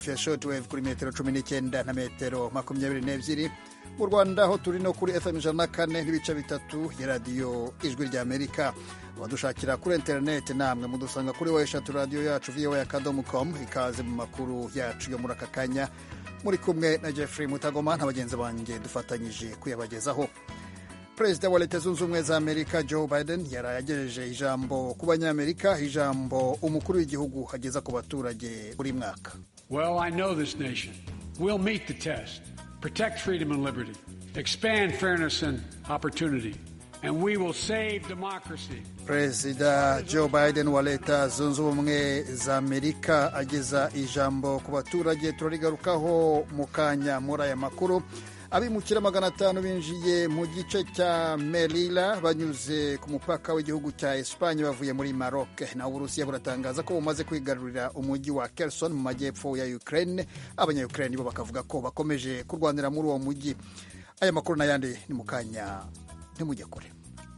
yacu ya shortwave kuri metero 19 na metero 22. Mu Rwanda aho turi no kuri FM 104 n'ibice bitatu ya radiyo Ijwi ry'Amerika. Abadushakira kuri internet namwe mudusanga kuri weshatu radio yacu voa.com. Ikaze mu makuru yacu yo muri aka kanya, muri kumwe na Jeffrey Mutagoma n'abagenzi banjye dufatanyije kuyabagezaho. Perezida wa Leta Zunze Ubumwe za Amerika Joe Biden yarayagejeje ijambo ku banyamerika, ijambo umukuru w'igihugu ageza ku baturage buri mwaka. Well, I know this nation will meet the test, protect freedom and liberty, expand fairness and opportunity, and we will save democracy. Perezida Joe Biden wa Leta Zunze Ubumwe za Amerika ageza ijambo ku baturage. Turarigarukaho mu kanya muri aya makuru. Abimukira 500 binjiye mu gice cya Melilla banyuze ku mupaka w'igihugu cya Espanye bavuye muri Maroc. Na Uburusiya buratangaza ko bumaze kwigarurira umujyi wa Kherson mu majyepfo ya Ukraine. Abanya-Ukraine bo bakavuga ko bakomeje kurwanira muri uwo mujyi. Aya makuru n'ayandi ni mu kanya, ntimujye kure.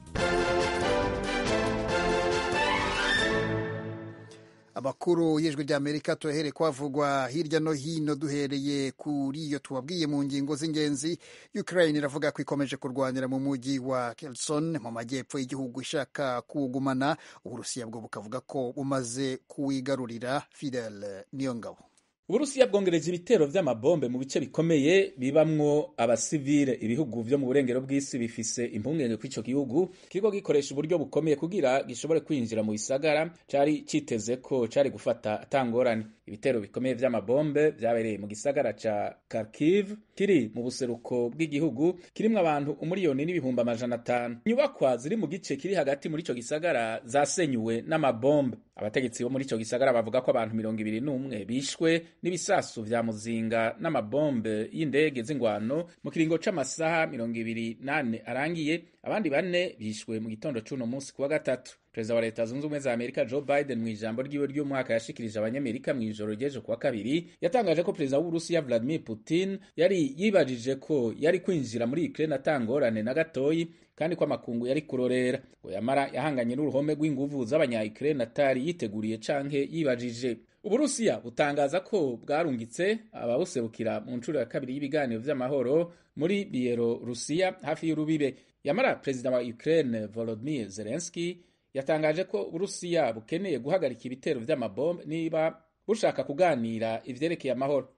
Abakuru y'Ijwi ry'Amerika tuhere kwavugwa hirya no hino, duhereye kuri iyo tubabwiye mu ngingo z'ingenzi. Ukraine iravuga ko ikomeje kurwanira mu mujyi wa Kherson mu majyepfo y'igihugu ishaka kuwugumana. Uburusiya bwo bukavuga ko bumaze kuwigarurira. Fidel Niyongabo. Uburusiya bwongereje ibitero vy'amabombe mu bice bikomeye bibamwo abasivile. Ibihugu vyo mu burengero bw'isi bifise impungenge ko ico gihugu kiriko gikoresha uburyo bukomeye kugira gishobore kwinjira mu bisagara cari citeze ko cari gufata atangorane. Ibitero bikomeye vy'amabombe vyabereye mu gisagara ca Kharkiv kiri mu buseruko bw'igihugu kirimwo abantu 1,500,000. Inyubakwa ziri mu gice kiri hagati muri ico gisagara zasenyuwe n'amabombe. Abategetsi bo muri ico gisagara bavuga ko abantu 21 bishwe n'ibisasu vya muzinga n'amabombe y'indege z'ingwano mu kiringo c'amasaha 28 arangiye. Abandi 4 bishwe mu gitondo c'uno munsi kuwa gatatu. Perezida wa Leta Zunze Ubumwe za Amerika Joe Biden mu ijambo ryiwe ry'umwaka yashikirije abanyamerika mu ijoro ryejo kuwa kabiri yatangaje ko Perezida w'Uburusiya Vladimir Putin yari yibajije ko yari kwinjira muri Ukraine atangorane na gatoyi kandi ko amakungu yari kurorera. Ngo yamara yahanganye n'uruhome rw'inguvu z'abanya-Ukraine atari yiteguriye canke yibajije. Uburusiya butangaza ko bwarungitse ababuserukira mu ncuro ya kabiri y'ibiganiro vy'amahoro muri Bielorusiya hafi y'urubibe. Yamara Perezida wa Ukraine Volodymyr Zelensky yatangaje ko Uburusiya bukeneye guhagarika ibitero vy'amabombe niba bushaka kuganira ivyerekeye amahoro.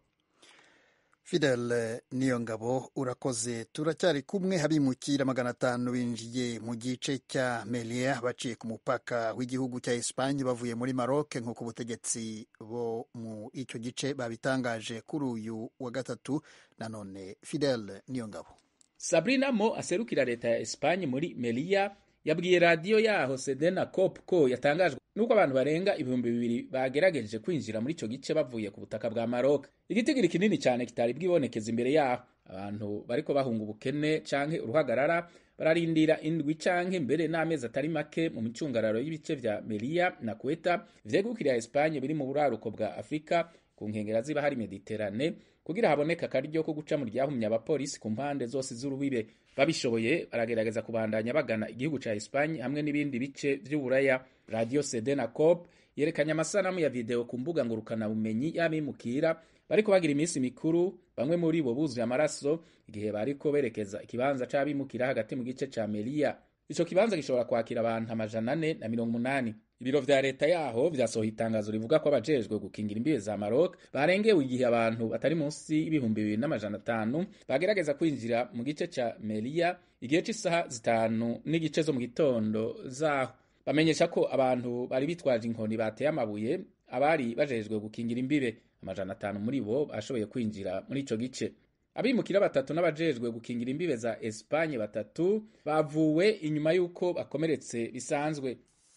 Fidel Niyongabo urakoze. Turacyari kumwe. Habimukira 500 binjiye mu gice cya Melilla baciye ku mupaka w'igihugu cya Espanye bavuye muri Maroc nk'uko ubutegetsi bo mu icyo gice babitangaje kuri uyu wa gatatu. Nanone Fidel Niyongabo. Sabrina Mo aserukira leta ya Espanye muri Melilla yabwiye radio yaho Sedena Cop ko yatangajwe nuko abantu barenga 2,000 bagerageje kwinjira muri ico gice bavuye ku butaka bwa Maroc. Igitigiri kinini cyane kitari bwibonekeza imbere yaho. Abantu bariko bahunga ubukene canke uruhagarara bararindira indwi canke mbere n'amezi atari make mu micungararo y'ibice vya Melilla na Ceuta vyegukira Espanye biri mu buraruko bwa Afrika ku nkengera ziba hari Mediterane kugira haboneka akaryo ko guca mu ryahumye abapolisi ku mpande zose z'urubibe. Babishoboye baragerageza kubandanya bagana igihugu ca Espanye hamwe n'ibindi bice vy'Uburaya. Radio Sedena Cop yerekanye amasanamu ya video ku mbuga ngurukana bumenyi y'abimukira bariko bagira iminsi mikuru, bamwe muri bo buzuye amaraso igihe bariko berekeza ikibanza c'abimukira hagati mu gice ca Melilla. Ico kibanza gishobora kwakira abantu 480. Ibiro vya leta yaho vyasohoye itangazo rivuga ko abajejwe gukingira imbibe za Maroc barengewe igihe abantu batari munsi y'ibihumbi 2,500 bagerageza kwinjira mu gice ca Melilla igihe c'isaha 5 n'igice zo mu gitondo zaho. Bamenyesha ko abantu bari bitwaje inkoni bateye amabuye abari bajejwe gukingira imbibe. 500 muri bo bashoboye kwinjira muri ico gice. Abimukira 3 n'abajejwe gukingira imbibe za Espanye 3 bavuwe inyuma y'uko bakomeretse bisanzwe.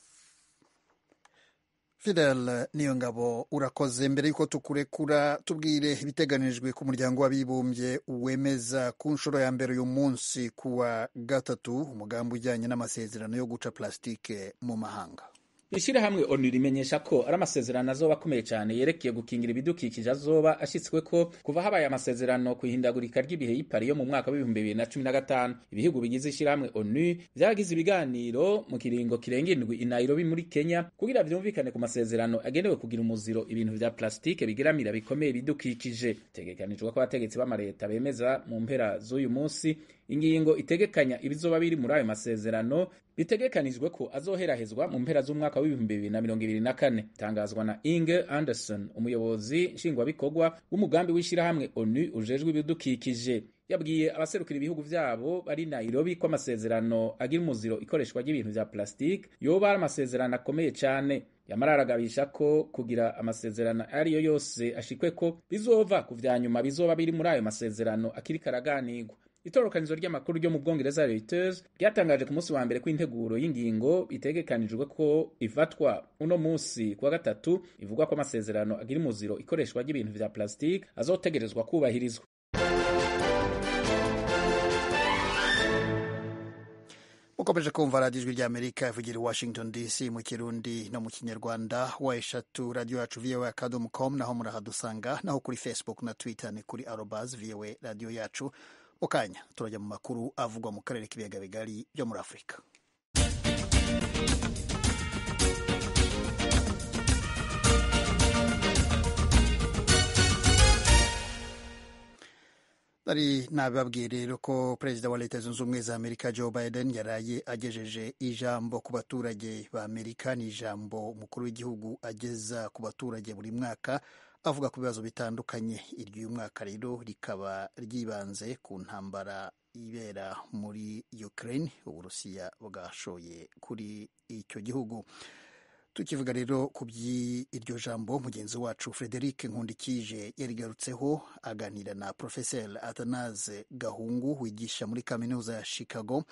Fidel Niyongabo urakoze. Mbere yuko tukurekura tubwire ibiteganijwe ku muryango w'abibumbye wemeza ku nshuro ya mbere uyu munsi kuwa gatatu umugambi ujyanye n'amasezerano yo guca plastike mu mahanga. ishirahamwe ONU rimenyesha ko ari amasezerano azoba akomeye cyane yerekeye gukingira ibidukikije azoba ashitsweko kuva habaye amasezerano ku ihindagurika ry'ibihe y'Ipari yo mu mwaka wa 2015. Ibihugu bigize ishirahamwe ONU vyagize ibiganiro mu kiringo kirenga indwi i Nairobi muri Kenya kugira vyumvikane ku masezerano agenewe kugira umuziro ibintu vya plastike bigeramira bikomeye ibidukikije. Tegekanijwe ko abategetsi b'amareta bemeza mu mpera z'uyu munsi ingingo itegekanya ibizoba biri muri ayo masezerano bitegekanijwe ko azoherahezwa mu mpera z'umwaka wa 2024. Tangazwa na Inge Anderson, umuyobozi nshingwabikorwa w'umugambi w'ishirahamwe ONU ujejwe ibidukikije. Yabwiye abaserukira ibihugu vyabo bari Nairobi ko amasezerano agira umuziro ikoreshwa ry'ibintu vya plastike yoba ari amasezerano akomeye cyane. Yamara aragabisha ko kugira amasezerano ariyo yose ashikweko bizova ku vyanyuma bizoba biri muri ayo masezerano akiri karaganirwa. Itorokanizo ry'amakuru ryo mu Bwongereza Reuters ryatangaje ku munsi wa mbere ko integuro y'ingingo itegekanijwe ko ifatwa uno munsi kuwa gatatu ivuga ko amasezerano agira umuziro ikoreshwa ry'ibintu vya plastike azotegerezwa kubahirizwa. Mukomeje kumva radiyo ijwi ry'Amerika ivugira i Washington DC mu Kirundi no mu Kinyarwanda. wa eshatu radio yacu voa.com, naho murahadusanga, naho kuri Facebook na Twitter ni kuri @voa radio yacu. Ukanya turajya mu makuru avugwa mu karere k'ibiyaga bigari byo muri Afurika. Nari nababwiye rero ko perezida wa Leta Zunze Ubumwe za Amerika Joe Biden yaraye agejeje ijambo ku baturage ba Amerika. Ni ijambo umukuru w'igihugu ageza ku baturage buri mwaka avuga ku bibazo bitandukanye. Iry'uyu mwaka rero rikaba ryibanze ku ntambara ibera muri Ukraine Uburusiya bwashoye kuri icyo gihugu. Tukivuga rero ku by'iryo jambo, mugenzi wacu Frederic Nkundikije yarigarutseho aganira na Professor Athanase Gahungu wigisha muri kaminuza ya Chicago,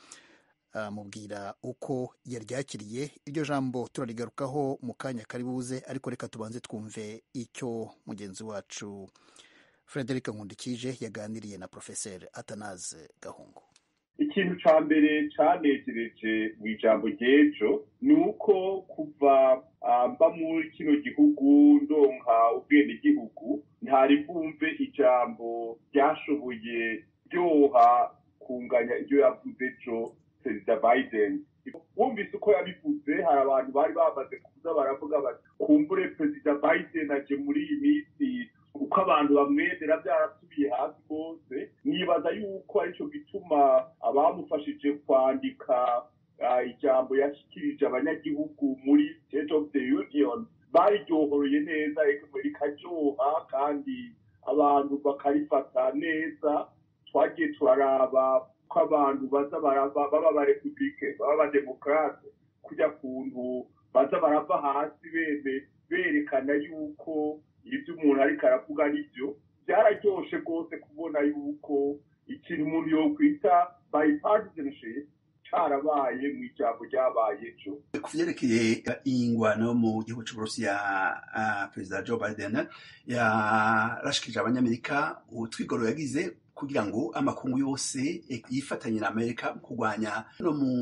mubwira uko yaryakiriye iryo jambo. Turarigarukaho mu kanya karibuze, ariko reka tubanze twumve icyo mugenzi wacu Frederic Nkundikije yaganiriye na Professor Athanase Gahungu. Ikintu ca mbere canejereje mu ijambo ry'ejo ni uko kuva mba muri kino gihugu ndonka ubwenegihugu ntari bwumve ijambo ryashoboye ryoha kunganya iryo yavuze ejo Perezida Biden. Wumvise uko yabivuze, hari abantu bari bamaze kuza baravuga bati kumbure Perezida Biden aje muri iyi minsi uko abantu bamwemera byarasubiye hasi rwose. Nibaza yuko aricyo gituma abamufashije kwandika ijambo yashikirije abanyagihugu muri State of the Union bariryohoroye neza, rikaryoha kandi abantu bakarifata neza. Twagiye turaraba ko abantu baza baba ba Republike baba ba Demokrate kujya kuntu baza barava hasi berekana yuko ibyo umuntu ariko aravuga nibyo. Byararyoshe rwose kubona yuko ikintu umuntu yokwita bipartisanship carabaye mu ijambo ryabaye ejo. Ku vyerekeye ingwano mu gihugu c'Uburusiya, Perezida Joe Biden yarashikije abanyamerika utwigoro yagize kugira ngo amakungu yose yifatanye na Amerika mu kurwanya no mu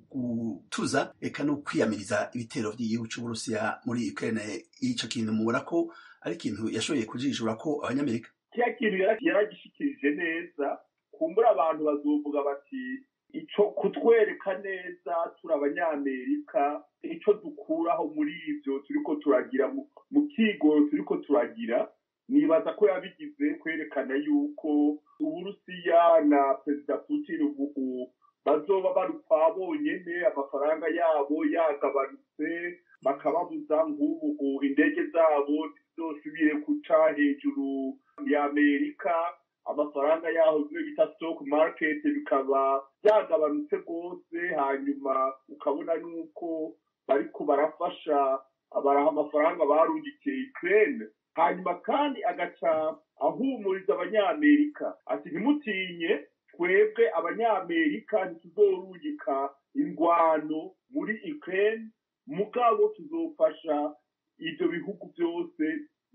gutuza eka no kwiyamiriza ibitero by'igihugu c'Uburusiya muri Ukraine. Ico kintu mubona ko ari ikintu yashoboye kujijura ko abanyamerika kiya kintu yaragishikirije neza. Kumbura abantu bazovuga bati ico kutwereka neza turi abanyamerika, ico dukuraho muri ivyo turiko turagira mu kigoro turiko turagira. Nibaza ko yabigize kwerekana yuko Uburusiya na Perezida Putin ubu bazoba barupfa bonyene, amafaranga yabo yagabanutse, bakababuza nk'ubu indege zabo zizosubire kuca hejuru ya Amerika, amafaranga yaho zimwe bita stock market bikaba byagabanutse rwose. Hanyuma ukabona nuko bariko barafasha abaraha amafaranga barungikiye Ukraine. Hanyuma kandi agaca ahumuriza abanyamerika ati ntimutinye, twebwe abanyamerika ntituzorungika ingwano muri Ukraine, mugabo tuzofasha ivyo bihugu byose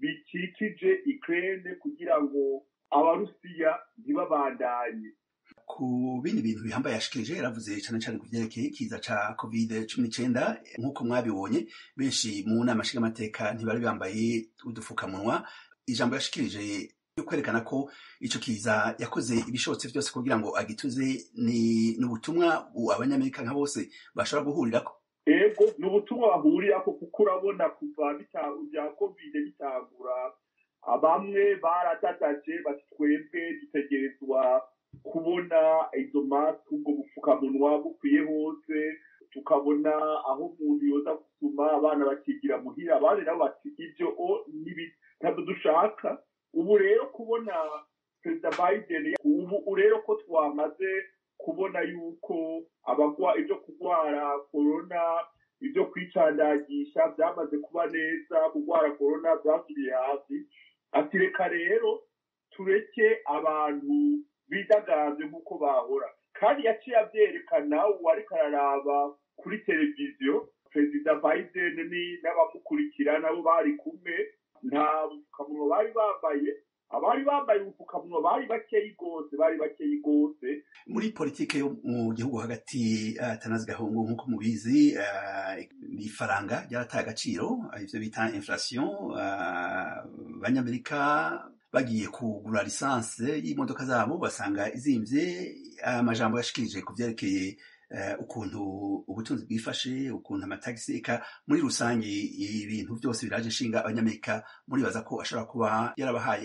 bikikije Ukraine kugira ngo Abarusiya ntibabandanye. ku bindi bintu bihambaye yashikirije yaravuze cyane cyane ku vyerekeye ikiza ca COVID-19 nk'uko mwabibonye benshi mu nama nshingamateka ntibari bambaye udufukamunwa. Ijambo yashikirije yo kwerekana ko ico kiza yakoze ibishobotse byose kugira ngo agituze ni ubutumwa abanyamerika nka bose bashobora guhurirako. Ego ni ubutumwa bahurirako kuko urabona kuva bya COVID bitangura bamwe baratataje bati twebwe dutegerezwa kubona izo mask ubwo bufukamunwa bukwiye hose, tukabona aho umuntu yoza gusuma abana bakigira muhira, abandi nabo bati ibyo ntabwo dushaka. Ubu rero kubona Perezida Biden ubu rero ko twamaze kubona yuko abagwa ibyo kurwara corona ibyo kwicandagisha byamaze kuba neza, kurwara corona byasubiye hasi, ati reka rero tureke abantu bidagaze nk'uko bahora. Kandi yaciye abyerekana uwariko araraba kuri televiziyo Perezida Biden n'abamukurikira nabo bari kumwe, nta bufukamunwa bari bambaye, abari bambaye ubufukamunwa bari bakeyi gose. Muri politike yo mu gihugu hagati Atanazi Gahungu nk'uko mubizi ifaranga ryarataye agaciro, ivyo bita inflation. Abanyamerika bagiye kugura lisanse y'imodoka zabo basanga izimvye. Amajambo yashikirije ku vyerekeye ukuntu ubutunzi bwifashe, ukuntu amatagisi eka muri rusange ibintu byose biraje nshinga abanyamerika, muribaza ko ashobora kuba yarabahaye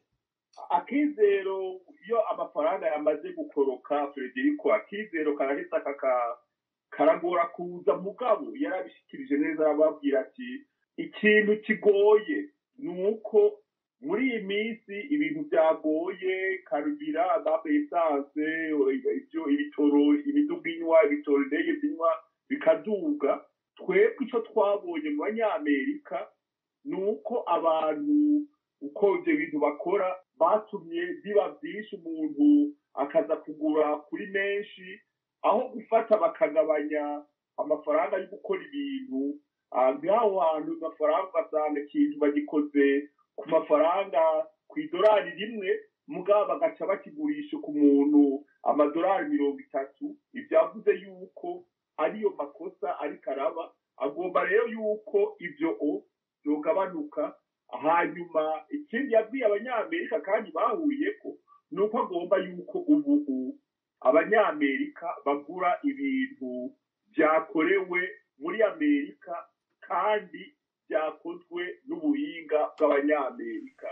akizero iyo amafaranga yamaze gukoroka. Frederico, akizero karahita karagora kuza, mugabo yarabishikirije neza, arababwira ati ikintu kigoye ni uko muri iyi minsi ibintu byagoye, karubira esanse, ibitoro, imiduga inywa, ibitoro indege zinywa bikaduga. Twebwe icyo twabonye mu banyamerika ni uko abantu uko ibyo bintu bakora batumye biba byinshi, umuntu akaza kugura kuri menshi, aho gufata bakagabanya amafaranga yo gukora ibintu. Nk'aho hantu amafaranga ugasanga ikintu bagikoze ku mafaranga ku idolari rimwe, mugabo bagaca bakigurisha ku muntu amadolari 30. Ibyavuze yuko ariyo makosa ariko araba, agomba rero yuko ibyo byogabanuka. Hanyuma ikindi yabwiye abanyamerika kandi bahuriyeko ni uko agomba yuko ubu abanyamerika bagura ibintu byakorewe muri Amerika kandi byakozwe n'ubuhinga bw'abanyamerika.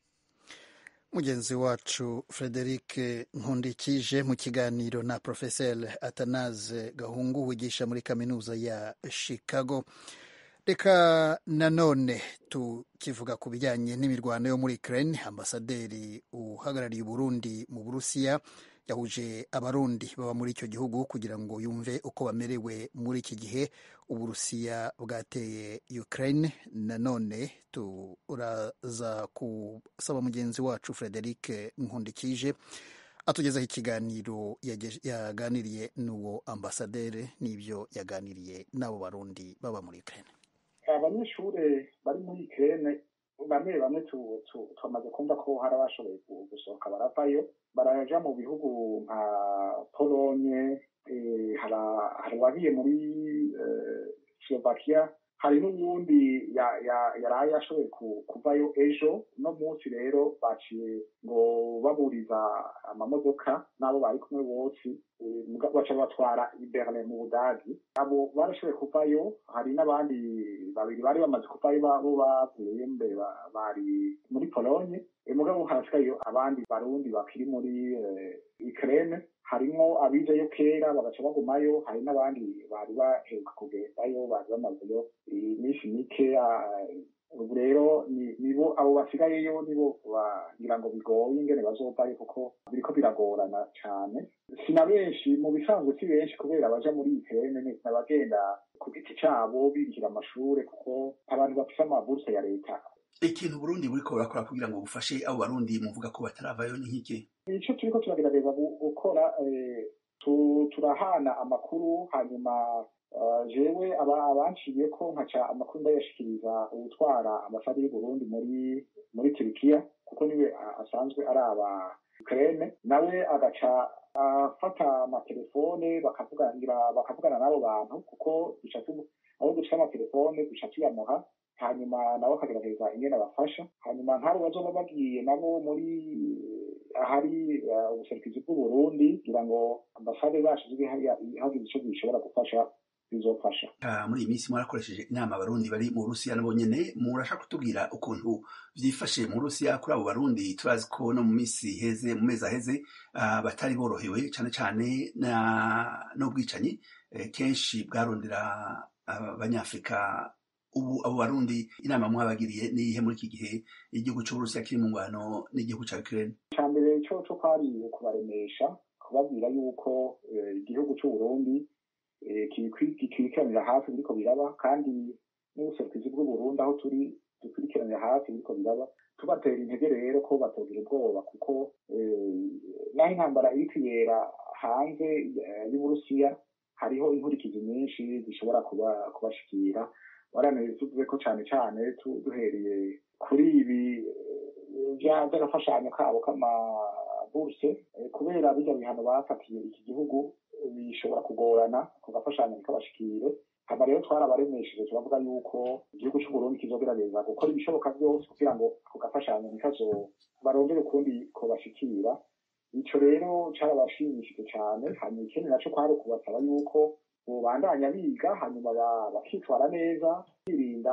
Mugenzi wacu Frederic Nkundikije mu kiganiro na Professor Atanaze Gahungu wigisha muri kaminuza ya Chicago. Reka nanone tukivuga ku bijyanye n'imirwano yo muri Ukraine, ambasaderi uhagarariye Burundi mu Burusiya yahuje abarundi baba muri icyo gihugu kugira ngo yumve uko bamerewe muri iki gihe Uburusiya bwateye Ukraine. Nanone turaza kusaba mugenzi wacu Frederic Nkundikije atugezaho ikiganiro yaganiriye n'uwo ambasaderi n'ibyo yaganiriye n'abo barundi baba muri Ukraine. Abanyeshuri bari muri Ukraine bamwe tumaze kumva ko hari abashoboye gusohoka baravayo, baraja mu bihugu nka Polonye, hari uwagiye muri Slovakia, hari n'uwundi yaraye ashoboye kuvayo ejo. No munsi rero baciye ngo baburiza amamodoka n'abo bari kumwe bose, baca batwara i Berlin mu Budagi. Abo barashoboye kuvayo, hari n'abandi babiri bari bamaze kuvayo bo bavuye mbere bari muri Polonye. Mugabo harasigaye abandi barundi bakiri muri Ukraine, harimo abijayo kera bagaca bagumayo, hari n'abandi bari baheruka kugendayo bari bamazeyo iminsi mike. Ubu rero nibo abo basigayeyo nibo bagira ngo bigoye ingene bazovayo kuko biriko biragorana cyane. Sina benshi mu bisanzwe, si benshi kubera baja muri Ukraine n'abagenda ku giti cabo bihira amashure kuko abantu bafise amabursa ya leta. Ikintu Burundi buriko burakora kugira ngo bufashe abo barundi muvuga ko bataravayo ni nk'iki? Ico turiko turagerageza gukora, turahana amakuru, hanyuma jewe abanciye ko nkaca amakuru ndayashikiriza ubutwara ambasade y'u Burundi muri Turkiya kuko niwe asanzwe ari aba Ukraine, nawe agaca barafata amatelefone bakavugana n'abo bantu kuko abo dufite amatelefone duca tuyamuha hanyuma nabo akagerageza ingene abafasha hanyuma nk'abo bazoba bagiye nabo muri ahari ubuserukizi bw'uburundi kugira ngo ambasade zacu zibe hagize ico zishobora gufasha bizofasha. Muri iyi minsi mwarakoresheje inama abarundi bari mu Burusiya nabo nyene murashaka kutubwira ukuntu vyifashe mu Burusiya kuri abo barundi turazi ko no mu mezi aheze batari borohewe cane cane n'ubwicanyi kenshi bwarondera abanyafrika. Ubu abo barundi inama mwabagiriye niyihe muri iki gihe igihugu c'Uburusiya kiri mu ngwano n'igihugu ca Ukraine? Icambere co kwari kubaremesha kubabwira yuko igihugu c'Uburundi kikurikiranira hafi biriko biraba kandi n'ubuserukizi bw'Uburundi aho turi dukurikiranira hafi biriko biraba tubatera intege rero ko batogira ubwoba kuko naho intambara iriko ibera hanze y'Uburusiya hariho inkurikizi nyinshi zishobora kubashikira waraneze tuvuze ko cane duhereye kuri ibi vy'agafashanyo kabo k'amaburse kubera birya bihano bafatiye iki gihugu bishobora kugorana ku gafashanyo k'abashikire hama rero twarabaremesheje turavuga yuko igihugu c'Uburundi kizogerageza gukora ibishoboka vyose kugira ngo ako gafashanyo barongere ukundi ko bashikira ico rero carabashimishije cane hanyuma ikindi naco kwari kubasaba yuko bandanya biga hanyuma bakitwara neza birinda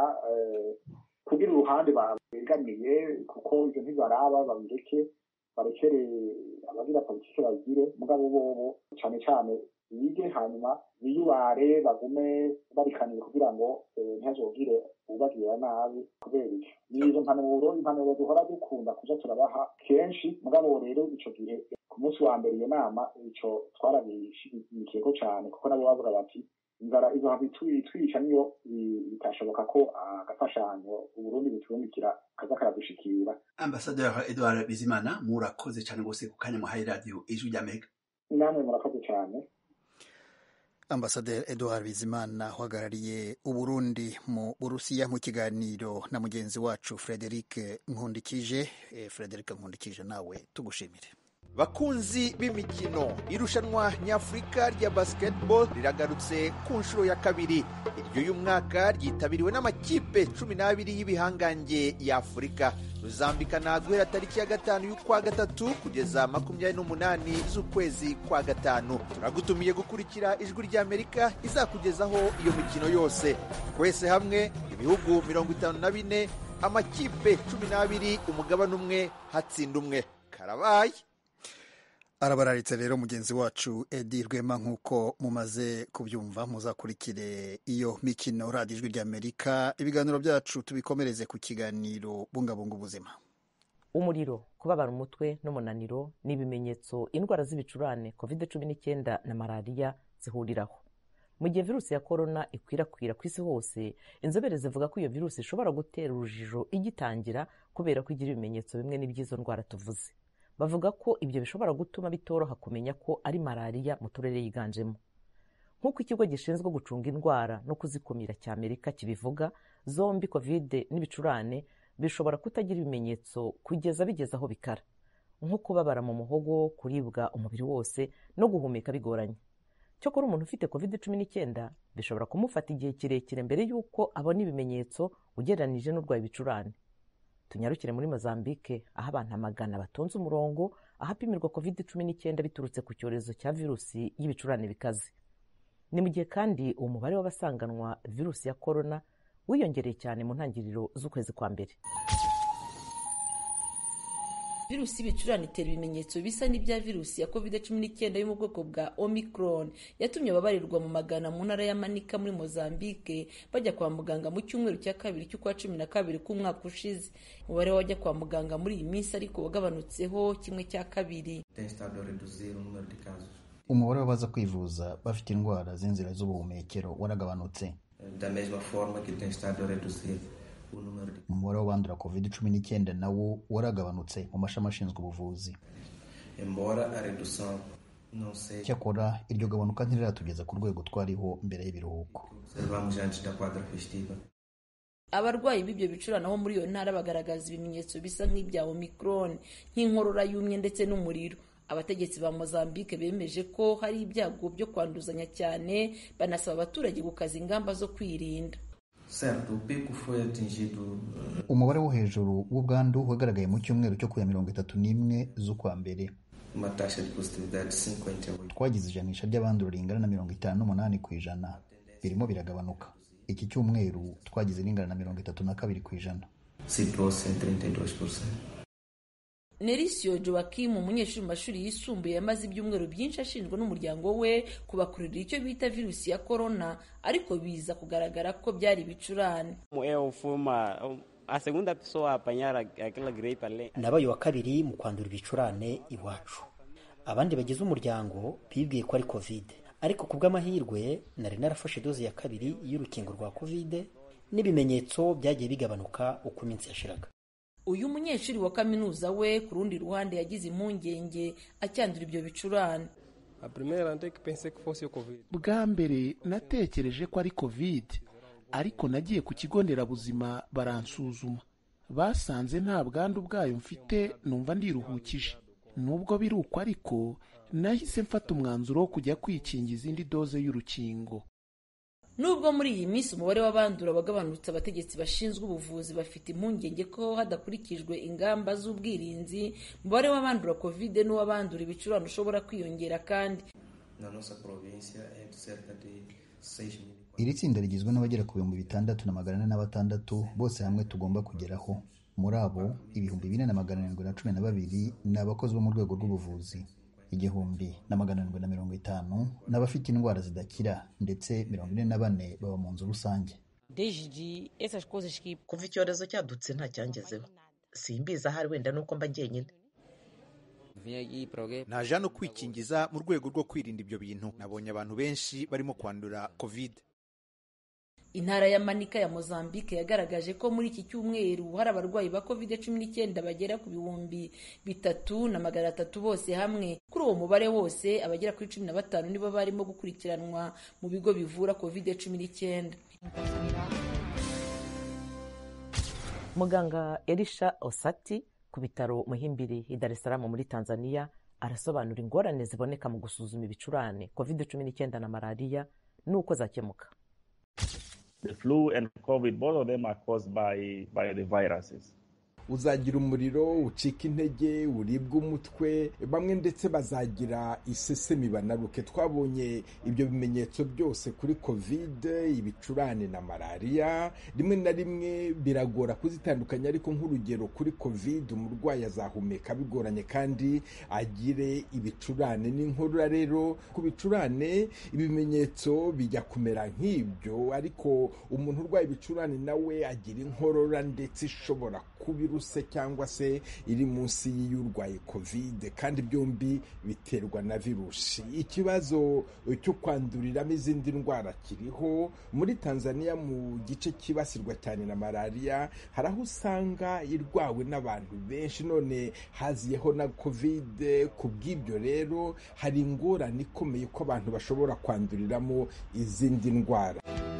kugira uruhande begamiye kuko ivyo ntibaraba barekere abagira politike bagire mugabo bobo cane bige hanyuma biyubare bagume barikanire kugira ngo ntihazogire ubagirira nabi kubera ivyo nizo impanuro duhora dukunda kuja turabaha kenshi mugabo rero ico gihe ku munsi wa mbere iyo nama ico twarabishigikiyeko cane kuko nabo bavuga bati inzara izohava itwica niyo bitashoboka ko agafashanyo Uburundi buturumikira kaza karadushikira. Ambassadeur Edouard Bizimana murakoze cane gose ku kanya muhaye radio Ijwi ry'Amerika. Namwe murakoze cane. Ambasaderi Edouard Bizimana uhagarariye Uburundi mu Burusiya mu kiganiro na mugenzi wacu Frederic Nkundikije. Frederic Nkundikije nawe tugushimire. Bakunzi b'imikino, irushanwa nyafurika rya basketball riragarutse ku nshuro ya kabiri. Iryo y'umwaka ryitabiriwe n'amakipe 12 y'ibihangange ya Afurika. Ruzambikana guhera tariki ya 5 y'ukwa gatatu kugeza 28 z'ukwezi kwa gatanu. Turagutumiye gukurikira Ijwi ry'Amerika izakugezaho iyo mikino yose. Kwese hamwe ibihugu 54, amakipe 12, umugabane umwe hatsinda umwe. Karabaye. Arabararitse rero mugenzi wacu Edi Rwema nk'uko mumaze kubyumva muzakurikire iyo mikino radio Ijwi ry'Amerika. Ibiganiro byacu tubikomereze ku kiganiro bungabunga ubuzima. Umuriro, kubabara umutwe n'umunaniro ni ibimenyetso indwara z'ibicurane COVID-19 na malaria zihuriraho. Mu gihe virusi ya corona ikwirakwira ku isi hose, inzobere zivuga ko iyo virusi ishobora gutera urujijo igitangira kubera ko igira ibimenyetso bimwe n'iby'izo ndwara tuvuze. Bavuga ko ibyo bishobora gutuma bitoroha kumenya ko ari malaria mu turere yiganjemo. Nk'uko ikigo gishinzwe gucunga indwara no kuzikumira cy'Amerika kibivuga, zombi COVID n'ibicurane bishobora kutagira ibimenyetso kugeza bigeze aho bikara, nko kubabara mu muhogo, kuribwa umubiri wose no guhumeka bigoranye. Cyokora umuntu ufite COVID-19 bishobora kumufata igihe kirekire mbere y'uko abona ibimenyetso ugereranije n'urwaye ibicurane. Tunyarukire muri Mozambique aho abantu amagana batonze umurongo ahapimirwa COVID-19 biturutse ku cyorezo cya virusi y'ibicurane bikaze. Ni mu gihe kandi umubare w'abasanganwa virusi ya corona wiyongereye cyane mu ntangiriro z'ukwezi kwa mbere. Virusi y'ibicurane itera ibimenyetso bisa n'ibya virusi ya COVID-19 yo mu bwoko bwa Omicron yatumye ababarirwa mu magana mu ntara ya Manica muri Mozambique bajya kwa muganga mu cyumweru cya kabiri cy'ukwa 12 k'umwaka ushize. Umubare wajya kwa muganga muri iyi minsi ariko wagabanutseho kimwe cya kabiri. Umubare w'abaza kwivuza bafite indwara z'inzira z'ubuhumekero waragabanutse. Umubare w'abandura COVID-19 nawo waragabanutse mu mashami ashinzwe ubuvuzi. Cyakora iryo gabanuka ntiриratugeza ku rwego twariho mbere y'ibiruhuko. Abarwayi b'ibyo bicurane aho muri iyo ntara bagaragaza ibimenyetso bisa nk'ibya Omicron nk'inkorora yumye ndetse n'umuriro. abategetsi ba Mozambique bemeje ko hari ibyago byo kwanduzanya cyane, banasaba abaturage gukaza ingamba zo kwirinda. Umubare wo hejuru w'ubwandu wagaragaye mu cyumweru cyo kuya 31 z'ukwa mbere. Twagize ijanisha ry'abandura ringana na 58%, birimo biragabanuka. Iki cyumweru twagize ringana na 32%. Nerisio Joachim, umunyeshuri mu mashuri yisumbuye, yamaze ibyumweru byinshi ashinjwa n'umuryango we kubakurira icyo bita virusi ya corona, ariko biza kugaragara ko byari ibicurane. Nabaye wa kabiri mu kwandura ibicurane iwacu. Abandi bagize umuryango bibwiye ko ari covid, ariko kubw'amahirwe nari narafashe doze ya kabiri y'urukingo rwa covid n'ibimenyetso byagiye bigabanuka uko iminsi yashiraga. Uyu munyeshuri wa kaminuza we ku rundi ruhande yagize impungenge acyandura ibyo bicurane. Bwa mbere natekereje ko ari covid, ariko nagiye ku kigo nderabuzima baransuzuma, basanze nta bwandu bwayo mfite, numva ndiruhukije. Nubwo biri uko ariko nahise mfata umwanzuro wo kujya kwikingiza indi doze y'urukingo. Nubwo muri iyi minsi umubare w'abandura wagabanutse, abategetsi bashinzwe ubuvuzi bafite impungenge ko hadakurikijwe ingamba z'ubwirinzi, umubare w'abandura covid n'uw'abandura ibicurane ushobora kwiyongera kandi. Iri tsinda rigizwe n'abagera ku 6,406 bose hamwe tugomba kugeraho. Muri abo 2,412 ni abakozi bo mu rwego rw'ubuvuzi, 1,750 n'abafite indwara zidakira, ndetse 44 baba mu nzu rusange. Kuva icyorezo cyadutse nta cyangezeho, simbiza ahari wenda nuko mba njyenyine. Naje no kwikingiza mu rwego rwo kwirinda ibyo bintu. Nabonye abantu benshi barimo kwandura covid. Intara ya Manika ya Mozambique yagaragaje ko muri iki cyumweru hari abarwayi ba COVID-19 bagera ku 3,300 bose hamwe. Kuri uwo mubare wose abagera kuri 15 nibo barimo gukurikiranwa mu bigo bivura COVID-19. Muganga Elisha Osati ku bitaro Muhimbili i Dar es Salaam muri Tanzania arasobanura ingorane ziboneka mu gusuzuma ibicurane COVID-19 na malaria nuko zakemuka. The flu and COVID, both of them are caused by the viruses. Uzagira umuriro, ucika intege, uribwa umutwe, bamwe ndetse bazagira isesemi banaruke. Twabonye ibyo bimenyetso byose kuri covid, ibicurane na malaria. Rimwe na rimwe biragora kuzitandukanya, ariko nk'urugero kuri covid umurwayi azahumeka bigoranye kandi agire ibicurane n'inkorora. Rero ku bicurane ibimenyetso bijya kumera nk'ibyo, ariko umuntu urwaye ibicurane nawe agira inkorora ndetse ishobora kubiruse cyangwa se iri munsi y'urwaye covid, kandi byombi biterwa na virusi. Ikibazo cyo kwanduriramo izindi ndwara kiriho. Muri Tanzania mu gice kibasirwa cyane na malaria, hari aho usanga irwawe n'abantu benshi, none haziyeho na covid. Ku bw'ibyo rero hari ingorane ikomeye ko abantu bashobora kwanduriramo izindi ndwara.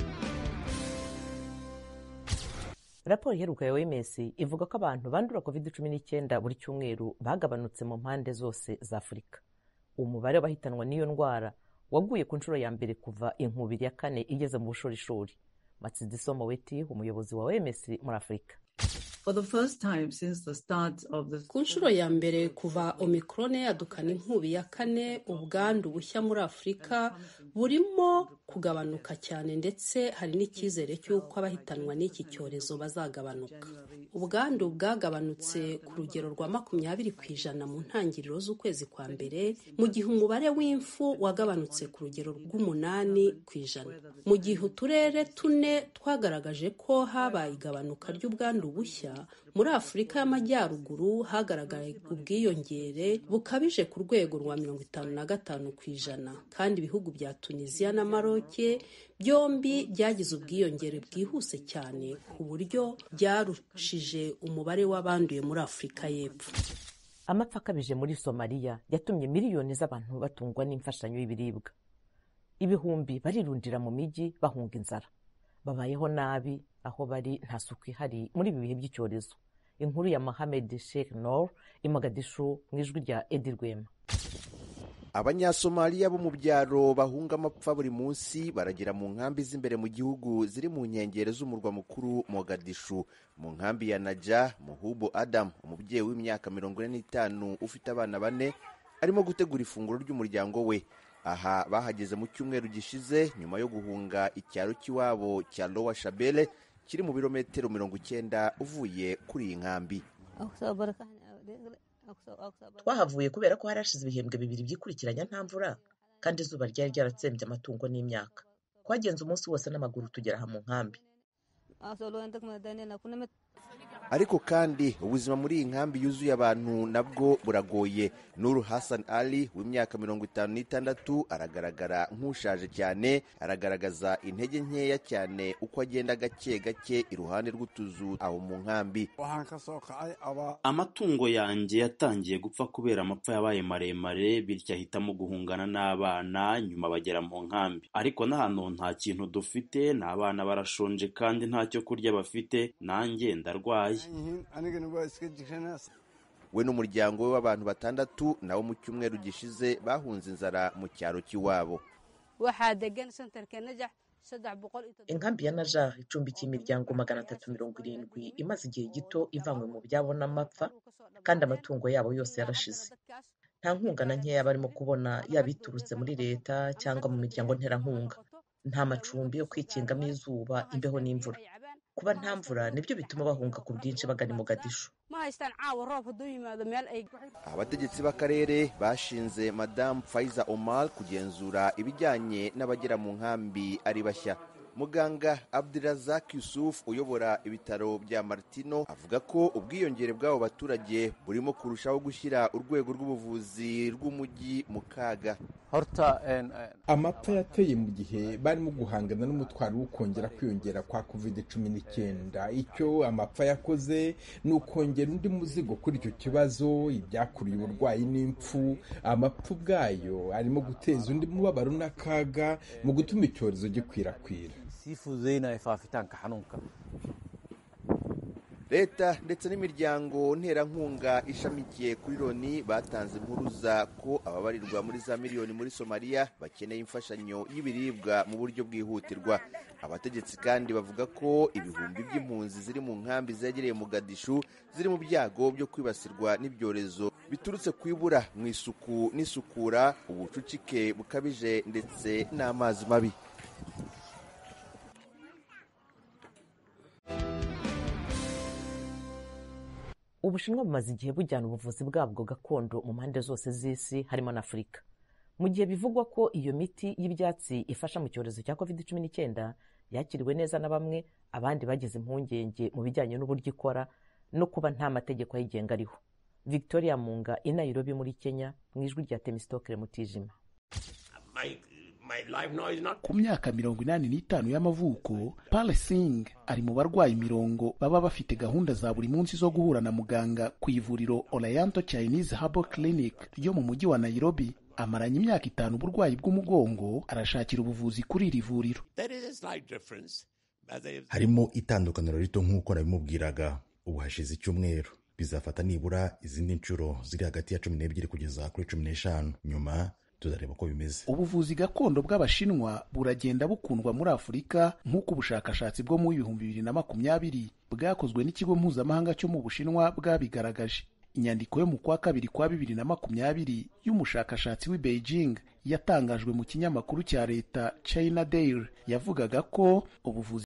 Raporo iheruka ya OMS ivuga ko abantu bandura COVID-19 buri cyumweru bagabanutse mu mpande zose za Afurika. Umubare w'abahitanwa n'iyo ndwara waguye ku nshuro ya mbere kuva inkubiri ya 4 igeze mu bushorishori. Matsidiso Moweti, umuyobozi wa OMS muri Afurika. Ku nshuro ya mbere kuva Omicron yadukana inkubi ya 4, ubwandu bushya muri Afurika burimo kugabanuka cyane, ndetse hari n'icyizere cy'uko abahitanwa n'iki cyorezo bazagabanuka. Ubwandu bwagabanutse ku rugero rwa 20% mu ntangiriro z'ukwezi kwa mbere, mu gihe umubare w'imfu wagabanutse ku rugero rw'8%. Mu gihe uturere 4 twagaragaje ko habaye igabanuka ry'ubwandu bushya, muri Afurika y'Amajyaruguru hagaragaye ubwiyongere bukabije ku rwego rwa 55%, kandi ibihugu bya Tunisia na Maroc byombi byagize ubwiyongere bwihuse cyane ku buryo byarushije umubare w'abanduye muri Afurika y'Epfo. Amapfa akabije muri Somalia yatumye miliyoni z'abantu batungwa n'imfashanyo y'ibiribwa. Ibihumbi barirundira mu mijyi bahunga inzara. Babayeho nabi, aho bari nta suku ihari muri ibi bihe by'icyorezo. inkuru ya Mohamed Sheikh Noor i Mogadishu mu ijwi rya Edi Rwema. Abanyasomaliya bo mu byaro bahunga amapfa buri munsi baragera mu nkambi z'imbere mu gihugu ziri mu nkengero z'umurwa mukuru Mogadishu. Mu nkambi ya Najah, Muhubo Adam, umubyeyi w'imyaka 45 ufite abana 4, arimo gutegura ifunguro ry'umuryango we. Aha bahageze mu cyumweru gishize nyuma yo guhunga icyaro cy'iwabo cya Lower Shabelle kiri mu birometero 90 uvuye kuri iyi nkambi. Twahavuye kubera ko harashize ibihembwe 2 byikurikiranya nta mvura kandi izuba ryari ryaratsembye amatungo n'imyaka. Twagenze umunsi wose n'amaguru tugera aha mu nkambi. Ariko kandi ubuzima muri iyi nkambi yuzuye abantu nabwo buragoye. Nuru Hassan Ali w'imyaka 56 aragaragara nk'ushaje cyane, aragaragaza intege nkeya cyane uko agenda gake gake iruhande rw'utuzu aho mu nkambi. Amatungo yanjye yatangiye gupfa kubera amapfa yabaye maremare, bityo ahitamo guhungana n'abana nyuma bagera mu nkambi. Ariko n'ahantu nta kintu dufite, n'abana barashonje kandi ntacyo kurya bafite, nanjye ndarwaye. We n'umuryango we w'abantu 6 nabo mu cyumweru gishize bahunze inzara mu cyaro cy'iwabo. Inkambi ya Najah icumbikiye imiryango 370 imaze igihe gito ivanywe mu byabo n'amapfa kandi amatungo yabo yose yarashize. Nta nkunga na nkeya barimo kubona yabiturutse muri leta cyangwa mu miryango nterankunga. Nta macumbi yo kwikingamo izuba, imbeho n'imvura. Kuba nta mvura nibyo bituma bahunga ku bwinshi bagana i Mogadishu. Abategetsi b'akarere bashinze Madame Faiza Omar kugenzura ibijyanye n'abagera mu nkambi ari bashya. Muganga Abdirazak Yusuf uyobora ibitaro bya Martino avuga ko ubwiyongere bw'abo baturage burimo kurushaho gushyira urwego rw'ubuvuzi rw'umujyi mu kaga. Amapfa yateye mu gihe barimo guhangana n'umutwaro wo kongera kwiyongera kwa COVID-19. Icyo amapfa yakoze ni ukongera undi muzigo kuri icyo kibazo, ibyakuriye uburwayi n'impfu. Amapfa ubwayo arimo guteza undi mubabaro n'akaga mu gutuma icyorezo gikwirakwira. Leta ndetse n'imiryango nterankunga ishamikiye kuri Loni batanze impuruza ko ababarirwa muri za miliyoni muri Somalia bakeneye imfashanyo y'ibiribwa mu buryo bwihutirwa. Abategetsi kandi bavuga ko ibihumbi by'impunzi ziri mu nkambi zegereye Mogadishu ziri mu byago byo kwibasirwa n'ibyorezo biturutse ku ibura mu isuku n'isukura, ubucucike bukabije ndetse n'amazi mabi. Ubushinwa bumaze igihe bujyana ubuvuzi bwabwo gakondo mu mpande zose z'isi harimo na Afurika. Mu gihe bivugwa ko iyo miti y'ibyatsi ifasha mu cyorezo cya COVID-19 yakiriwe neza na bamwe, abandi bageze impungenge mu bijyanye n'uburyo ikora no kuba nta mategeko ayigenga ariho. Victoria Munga i Nairobi muri Kenya mu ijwi rya Temistokere Mutijima. Ku myaka 85 y'amavuko, Pal Singh ari mu barwayi 100 baba bafite gahunda za buri munsi zo guhura na muganga ku ivuriro Oriental Chinese Herbal Clinic ryo mu mujyi wa Nairobi. Amaranye imyaka 5 uburwayi bw'umugongo, arashakira ubuvuzi kuri iri vuriro. Harimo itandukaniro rito nk'uko nabimubwiraga. Ubu hashize icyumweru, bizafata nibura izindi nshuro ziri hagati ya 12 kugeza kuri 15 nyuma tuzareba ko bimeze. Ubuvuzi gakondo bw'Abashinwa buragenda bukundwa muri Afurika nk'uko ubushakashatsi bwo mu 2020 bwakozwe n'ikigo mpuzamahanga cyo mu Bushinwa bwabigaragaje. Inyandiko yo mu kwa kabiri kwa 2020 y'umushakashatsi w'i Beijing yatangajwe mu kinyamakuru cya leta China Daily yavugaga ko ubuvuzi